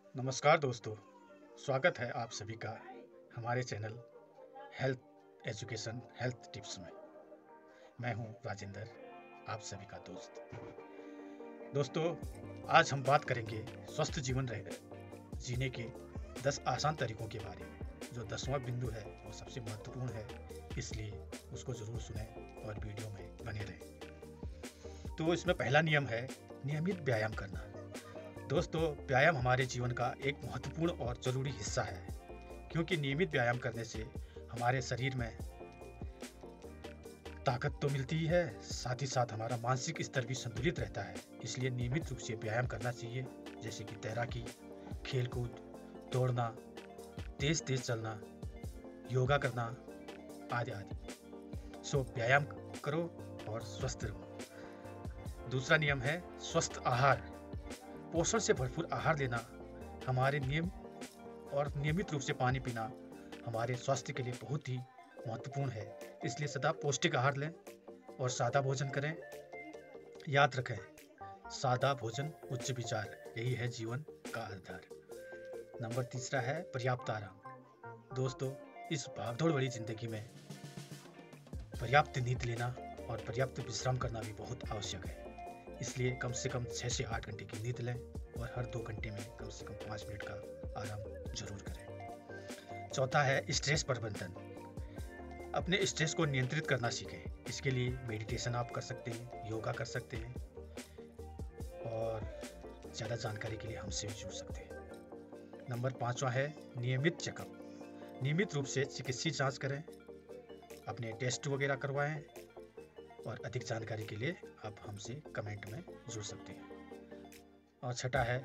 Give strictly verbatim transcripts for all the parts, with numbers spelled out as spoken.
नमस्कार दोस्तों, स्वागत है आप सभी का हमारे channel health education health tips में। मैं हूं राजेंद्र, आप सभी का दोस्त। दोस्तों, आज हम बात करेंगे स्वस्थ जीवन रह जीने के दस आसान तरीकों के बारे में। जो दसवां बिंदु है वो सबसे महत्वपूर्ण है, इसलिए उसको ज़रूर सुने और वीडियो में बने रहें। तो इसमें पहला नियम है नियमित व्यायाम करना। दोस्तों, व्यायाम हमारे जीवन का एक महत्वपूर्ण और ज़रूरी हिस्सा है, क्योंकि नियमित व्यायाम करने से हमारे शरीर में ताकत तो मिलती ही है, साथ ही साथ हमारा मानसिक स्तर भी संतुलित रहता है। इसलिए नियमित रूप से व्यायाम करना चाहिए, जैसे कि तैराकी, खेलकूद, दौड़ना, तेज तेज चलना, योगा करना आदि आदि। सो व्यायाम करो और स्वस्थ रहो। दूसरा नियम है स्वस्थ आहार। पोषण से भरपूर आहार लेना, हमारे नियम और नियमित रूप से पानी पीना हमारे स्वास्थ्य के लिए बहुत ही महत्वपूर्ण है। इसलिए सदा पौष्टिक आहार लें और सादा भोजन करें। याद रखें, सादा भोजन उच्च विचार, यही है जीवन का आधार। नंबर तीसरा है पर्याप्त आराम। दोस्तों, इस भागदौड़ भरी जिंदगी में पर्याप्त नींद लेना और पर्याप्त विश्राम करना भी बहुत आवश्यक है। इसलिए कम से कम छः से आठ घंटे की नींद लें और हर दो घंटे में कम से कम पाँच मिनट का आराम जरूर करें। चौथा है स्ट्रेस प्रबंधन। अपने स्ट्रेस को नियंत्रित करना सीखें। इसके लिए मेडिटेशन आप कर सकते हैं, योगा कर सकते हैं और ज़्यादा जानकारी के लिए हमसे भी जुड़ सकते हैं। नंबर पाँचवा है नियमित चेकअप। नियमित रूप से चिकित्सीय जाँच करें, अपने टेस्ट वगैरह करवाएं और अधिक जानकारी के लिए आप हमसे कमेंट में जुड़ सकते हैं। और छठा है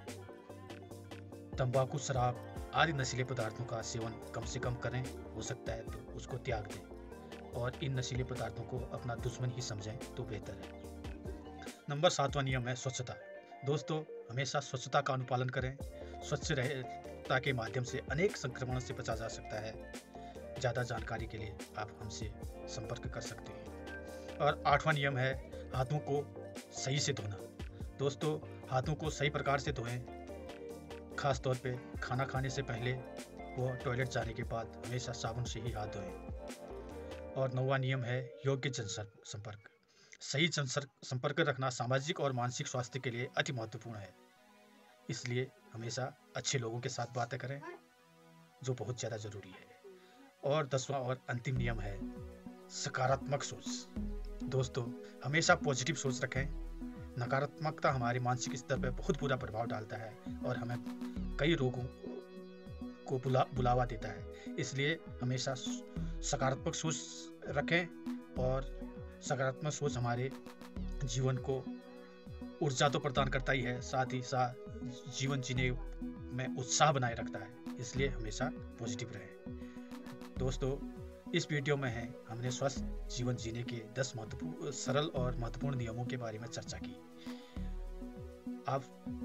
तंबाकू, शराब आदि नशीले पदार्थों का सेवन कम से कम करें। हो सकता है तो उसको त्याग दें और इन नशीले पदार्थों को अपना दुश्मन ही समझें तो बेहतर है। नंबर सातवां नियम है स्वच्छता। दोस्तों, हमेशा स्वच्छता का अनुपालन करें। स्वच्छ रहता के माध्यम से अनेक संक्रमण से बचा जा सकता है। ज़्यादा जानकारी के लिए आप हमसे संपर्क कर सकते हैं। और आठवां नियम है हाथों को सही से धोना। दोस्तों, हाथों को सही प्रकार से धोएं, खास तौर पे खाना खाने से पहले व टॉयलेट जाने के बाद हमेशा साबुन से ही हाथ धोएं। और नौवां नियम है योग्य जन संपर्क। सही जन संपर्क रखना सामाजिक और मानसिक स्वास्थ्य के लिए अति महत्वपूर्ण है। इसलिए हमेशा अच्छे लोगों के साथ बातें करें, जो बहुत ज़्यादा ज़रूरी है। और दसवां और अंतिम नियम है सकारात्मक सोच। दोस्तों, हमेशा पॉजिटिव सोच रखें। नकारात्मकता हमारे मानसिक स्तर पर बहुत बुरा प्रभाव डालता है और हमें कई रोगों को बुला बुलावा देता है। इसलिए हमेशा सकारात्मक सोच रखें और सकारात्मक सोच हमारे जीवन को ऊर्जा तो प्रदान करता ही है, साथ ही साथ जीवन जीने में उत्साह बनाए रखता है। इसलिए हमेशा पॉजिटिव रहें। दोस्तों, इस वीडियो में है हमने स्वस्थ जीवन जीने के दस महत्वपूर्ण सरल और महत्वपूर्ण नियमों के बारे में चर्चा की। आप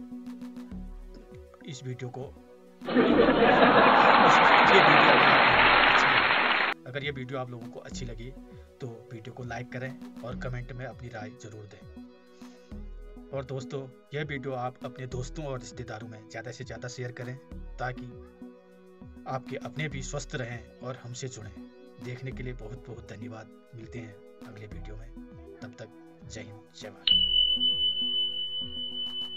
इस वीडियो को ये वीडियो अगर ये वीडियो आप लोगों को अच्छी लगी तो वीडियो को लाइक करें और कमेंट में अपनी राय जरूर दें। और दोस्तों, यह वीडियो आप अपने दोस्तों और रिश्तेदारों में ज़्यादा से ज़्यादा शेयर करें, ताकि आपके अपने भी स्वस्थ रहें और हमसे जुड़ें। देखने के लिए बहुत बहुत धन्यवाद। मिलते हैं अगले वीडियो में। तब तक जय हिंद, जय भारत।